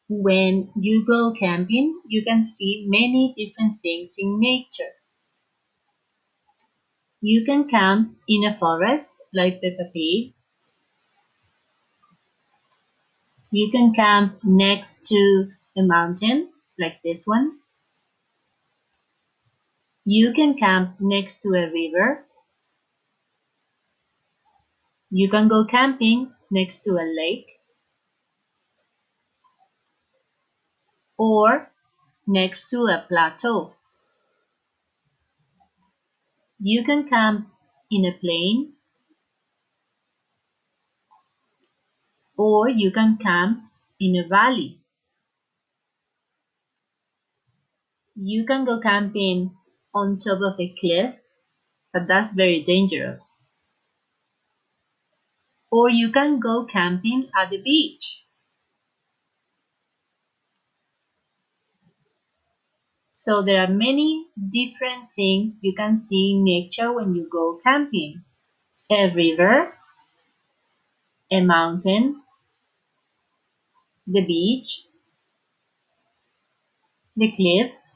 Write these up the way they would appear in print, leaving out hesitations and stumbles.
When you go camping, you can see many different things in nature. You can camp in a forest like Peppa Pig. You can camp next to a mountain like this one. You can camp next to a river. You can go camping next to a lake or next to a plateau. You can camp in a plain or you can camp in a valley. You can go camping on top of a cliff, but that's very dangerous. Or you can go camping at the beach. So there are many different things you can see in nature when you go camping. A river, a mountain, the beach, the cliffs,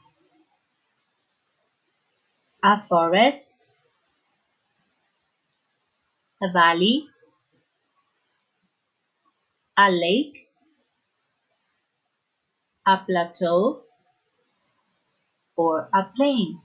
a forest, a valley, a lake, a plateau, or a plain.